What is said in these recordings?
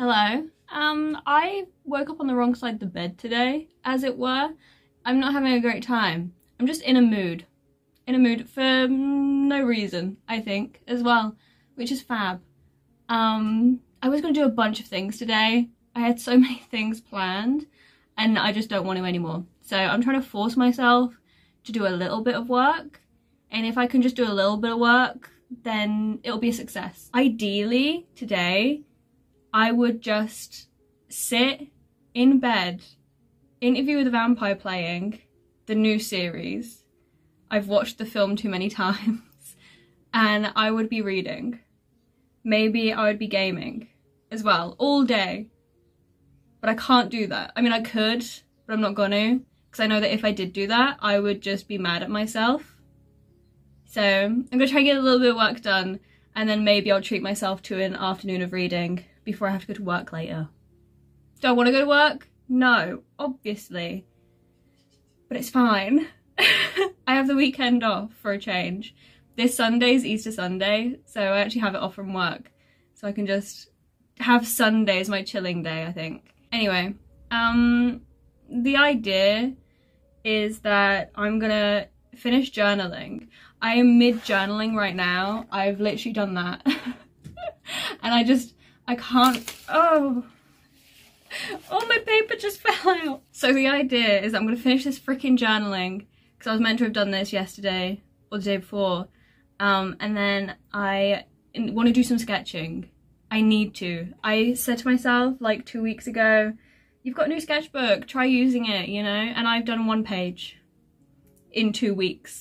Hello. I woke up on the wrong side of the bed today, as it were. I'm not having a great time. I'm just in a mood. In a mood for no reason, I think, as well, which is fab. I was going to do a bunch of things today. I had so many things planned, and I just don't want to anymore. So I'm trying to force myself to do a little bit of work, and if I can just do a little bit of work, then it'll be a success. Ideally, today, I would just sit in bed, Interview with a Vampire playing, the new series. I've watched the film too many times, and I would be reading. Maybe I would be gaming as well, all day. But I can't do that. I mean, I could, but I'm not gonna, because I know that if I did do that, I would just be mad at myself. So I'm gonna try and get a little bit of work done, and then maybe I'll treat myself to an afternoon of reading before I have to go to work later. Do I want to go to work? No, obviously. But it's fine. I have the weekend off for a change. This Sunday's Easter Sunday, so I actually have it off from work. So I can just have Sunday as my chilling day, I think. Anyway, the idea is that I'm gonna finish journaling. I am mid-journaling right now. I've literally done that. And I can't, oh, my paper just fell out. So the idea is I'm gonna finish this freaking journaling, because I was meant to have done this yesterday or the day before. And then I want to do some sketching. I need to. I said to myself like 2 weeks ago, you've got a new sketchbook, try using it, you know? And I've done 1 page in 2 weeks.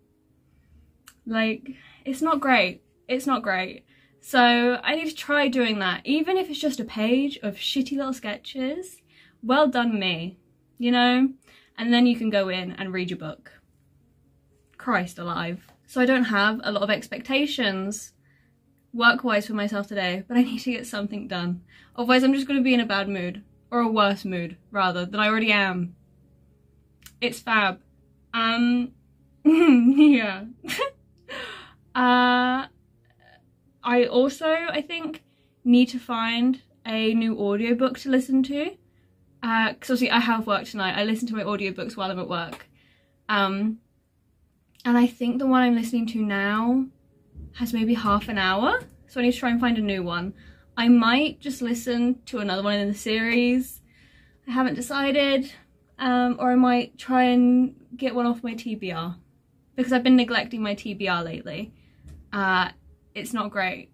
Like, it's not great. It's not great. So I need to try doing that, even if it's just a page of shitty little sketches. Well done me, you know? And then you can go in and read your book. Christ alive. So I don't have a lot of expectations work-wise for myself today, but I need to get something done. Otherwise I'm just going to be in a bad mood, or a worse mood, rather, than I already am. It's fab. Yeah. I also, I think, need to find a new audiobook to listen to. Because obviously I have work tonight. I listen to my audiobooks while I'm at work. And I think the one I'm listening to now has maybe half an hour. So I need to try and find a new one. I might just listen to another one in the series. I haven't decided. Or I might try and get one off my TBR. Because I've been neglecting my TBR lately. It's not great.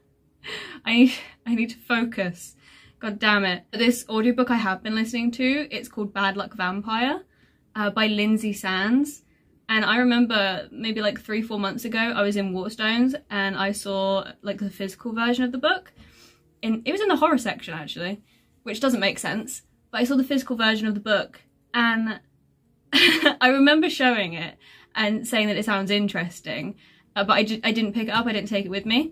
I need to focus. God damn it. This audiobook I have been listening to, it's called Bad Luck Vampire by Lindsay Sands. And I remember maybe like 3-4 months ago, I was in Waterstones and I saw like the physical version of the book. It was in the horror section actually, which doesn't make sense. But I saw the physical version of the book and I remember showing it and saying that it sounds interesting. But I didn't pick it up, I didn't take it with me.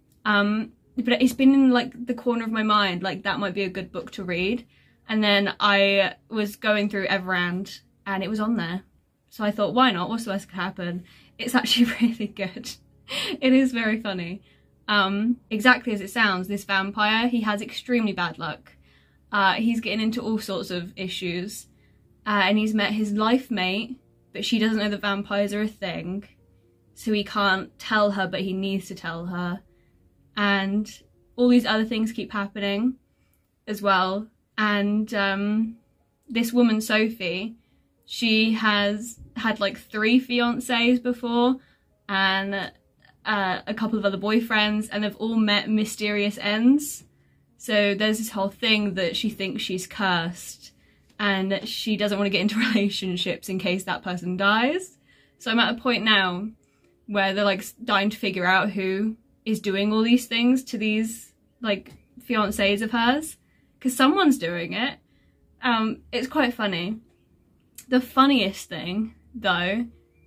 But it's been in like the corner of my mind, like that might be a good book to read. And then I was going through Everand and it was on there. So I thought, why not? What's the worst that could happen? It's actually really good. It is very funny. Exactly as it sounds, this vampire, he has extremely bad luck. He's getting into all sorts of issues. And he's met his life mate, but she doesn't know that vampires are a thing. So he can't tell her, but he needs to tell her. And all these other things keep happening as well. And this woman, Sophie, she has had like 3 fiancés before and a couple of other boyfriends, and they've all met mysterious ends. So there's this whole thing that she thinks she's cursed and she doesn't want to get into relationships in case that person dies. So I'm at a point now where they're like dying to figure out who is doing all these things to these like fiancés of hers, because someone's doing it. It's quite funny. The funniest thing though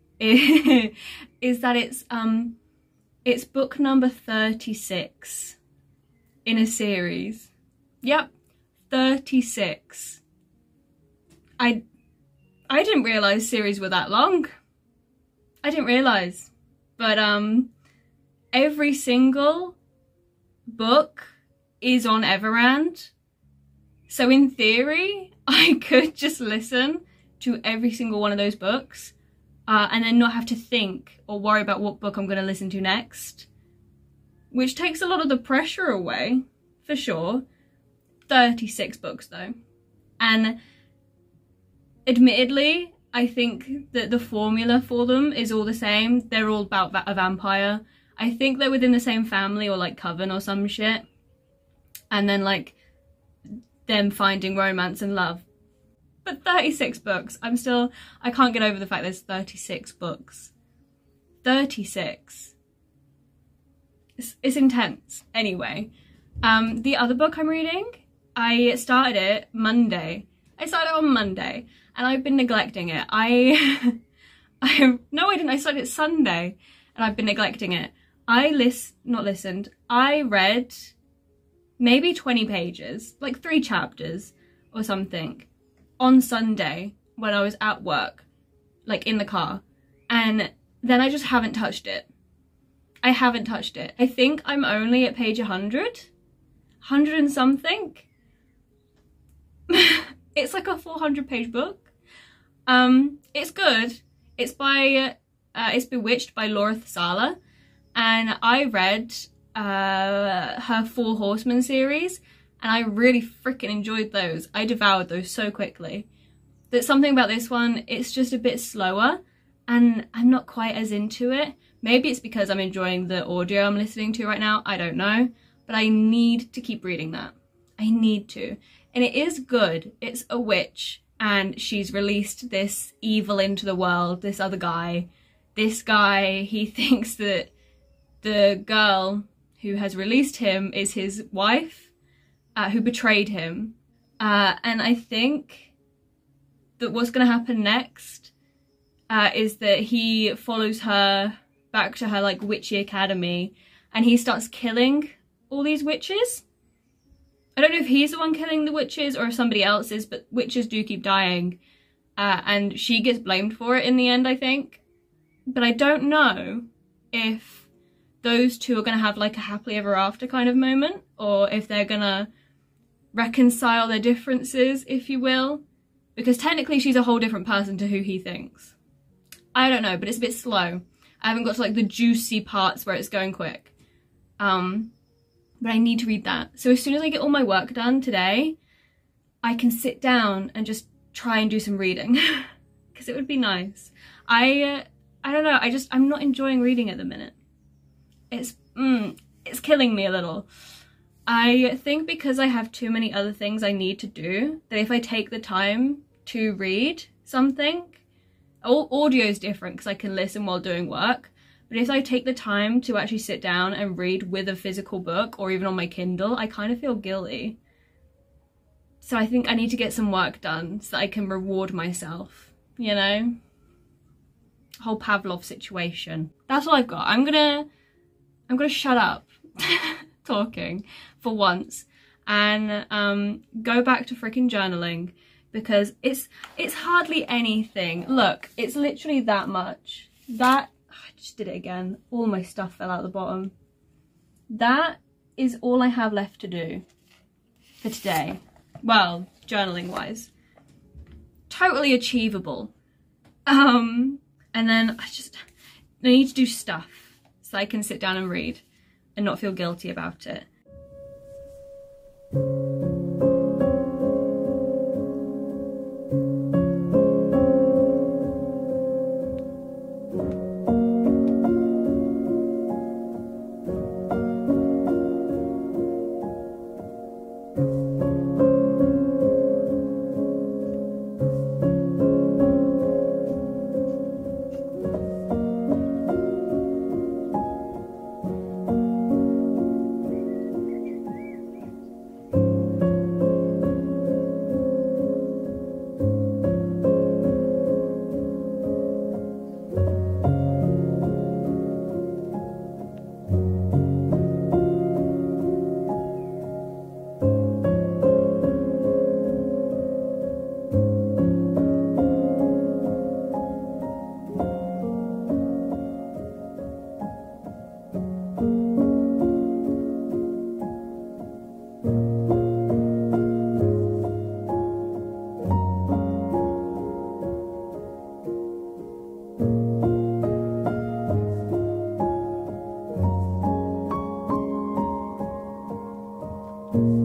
is that it's book number 36 in a series. Yep, 36. I didn't realise series were that long. I didn't realise. But every single book is on Everand. So in theory, I could just listen to every single one of those books and then not have to think or worry about what book I'm going to listen to next, which takes a lot of the pressure away, for sure. 36 books though. And admittedly, I think that the formula for them is all the same. They're all about a vampire. I think they're within the same family or like coven or some shit. And then like them finding romance and love. But 36 books, I can't get over the fact there's 36 books. 36. It's intense. Anyway, the other book I'm reading, I started it Monday. I started on Monday and I've been neglecting it. No, I didn't. I started it Sunday and I've been neglecting it. I read maybe 20 pages, like 3 chapters or something on Sunday when I was at work, like in the car. And then I just haven't touched it. I haven't touched it. I think I'm only at page 100. 100 and something. It's like a 400-page book. It's good. It's Bewitched by Laura Thala, and I read her 4 Horsemen series, and I really freaking enjoyed those. I devoured those so quickly. There's something about this one, it's just a bit slower, and I'm not quite as into it. Maybe it's because I'm enjoying the audio I'm listening to right now, I don't know, but I need to keep reading that. I need to. And it is good. It's a witch and she's released this evil into the world, this other guy. This guy, he thinks that the girl who has released him is his wife, who betrayed him. And I think that what's going to happen next is that he follows her back to her like witchy academy and he starts killing all these witches. I don't know if he's the one killing the witches or if somebody else is, but witches do keep dying. And she gets blamed for it in the end, I think. But I don't know if those two are going to have like a happily ever after kind of moment, or if they're going to reconcile their differences, if you will. Because technically she's a whole different person to who he thinks. I don't know, but it's a bit slow. I haven't got to like the juicy parts where it's going quick. But I need to read that. So as soon as I get all my work done today, I can sit down and just try and do some reading. Because it would be nice. I don't know, I'm not enjoying reading at the minute. It's killing me a little. I think because I have too many other things I need to do, that if I take the time to read something, audio is different because I can listen while doing work. But if I take the time to actually sit down and read with a physical book or even on my Kindle, I kind of feel guilty. So I think I need to get some work done so that I can reward myself, you know? Whole Pavlov situation. That's all I've got. I'm gonna shut up talking for once and go back to freaking journaling because it's hardly anything. Look, it's literally that much. I just did it again. All my stuff fell out the bottom. That is all I have left to do for today. Well, journaling wise. Totally achievable. And then I need to do stuff so I can sit down and read and not feel guilty about it. Bye.